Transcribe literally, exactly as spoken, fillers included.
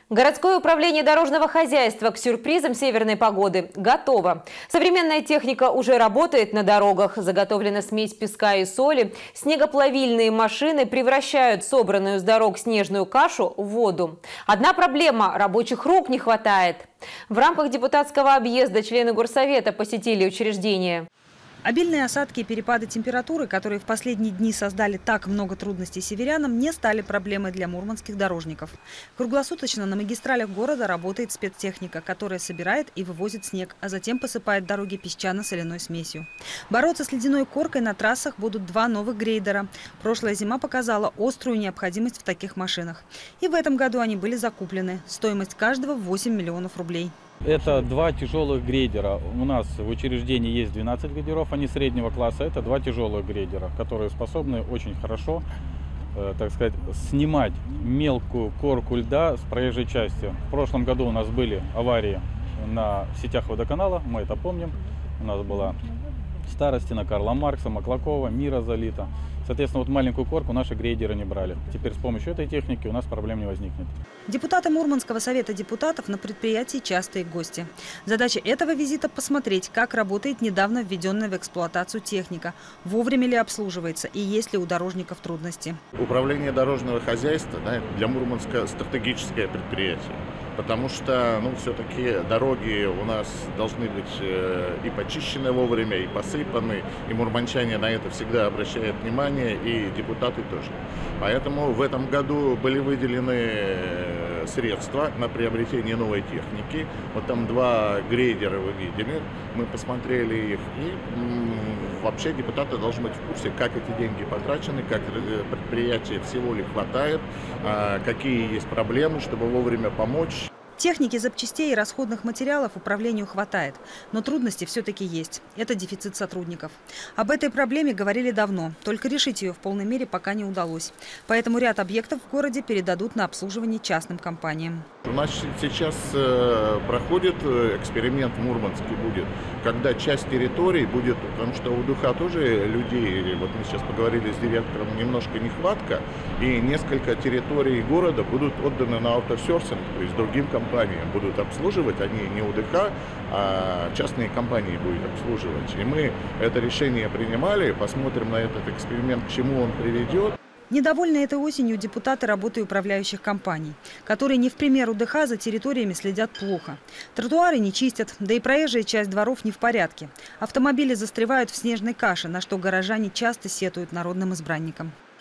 Городское управление дорожного хозяйства к сюрпризам северной погоды готово. Современная техника уже работает на дорогах. Заготовлена смесь песка и соли. Снегоплавильные машины превращают собранную с дорог снежную кашу в воду. Одна проблема – рабочих рук не хватает. В рамках депутатского объезда члены горсовета посетили учреждение. Обильные осадки и перепады температуры, которые в последние дни создали так много трудностей северянам, не стали проблемой для мурманских дорожников. Круглосуточно на магистралях города работает спецтехника, которая собирает и вывозит снег, а затем посыпает дороги песчано-соляной смесью. Бороться с ледяной коркой на трассах будут два новых грейдера. Прошлая зима показала острую необходимость в таких машинах. И в этом году они были закуплены. Стоимость каждого восемь миллионов рублей. Это два тяжелых грейдера. У нас в учреждении есть двенадцать грейдеров, они среднего класса. Это два тяжелых грейдера, которые способны очень хорошо, э, так сказать, снимать мелкую корку льда с проезжей части. В прошлом году у нас были аварии на сетях водоканала, мы это помним. У нас была Старостина, Карла Маркса, Маклакова, Мира залита. Соответственно, вот маленькую корку наши грейдеры не брали. Теперь с помощью этой техники у нас проблем не возникнет. Депутаты Мурманского совета депутатов на предприятии частые гости. Задача этого визита – посмотреть, как работает недавно введенная в эксплуатацию техника, вовремя ли обслуживается и есть ли у дорожников трудности. Управление дорожного хозяйства, да, для Мурманска стратегическое предприятие. Потому что, ну, все-таки дороги у нас должны быть э, и почищены вовремя, и посыпаны. И мурманчане на это всегда обращают внимание, и депутаты тоже. Поэтому в этом году были выделены средства на приобретение новой техники. Вот там два грейдера вы видели, мы посмотрели их. И м, вообще депутаты должны быть в курсе, как эти деньги потрачены, как предприятие всего ли хватает, а, какие есть проблемы, чтобы вовремя помочь. Техники, запчастей и расходных материалов управлению хватает. Но трудности все-таки есть. Это дефицит сотрудников. Об этой проблеме говорили давно. Только решить ее в полной мере пока не удалось. Поэтому ряд объектов в городе передадут на обслуживание частным компаниям. У нас сейчас э, проходит эксперимент в Мурманске будет, когда часть территорий будет, потому что у ДУХа тоже людей, вот мы сейчас поговорили с директором, немножко нехватка, и несколько территорий города будут отданы на аутосерсинг, то есть другим компаниям будут обслуживать, они не УДХ, а частные компании будут обслуживать. И мы это решение принимали, посмотрим на этот эксперимент, к чему он приведет. Недовольны этой осенью депутаты работы управляющих компаний, которые не в пример УДХ за территориями следят плохо. Тротуары не чистят, да и проезжая часть дворов не в порядке. Автомобили застревают в снежной каше, на что горожане часто сетуют народным избранникам.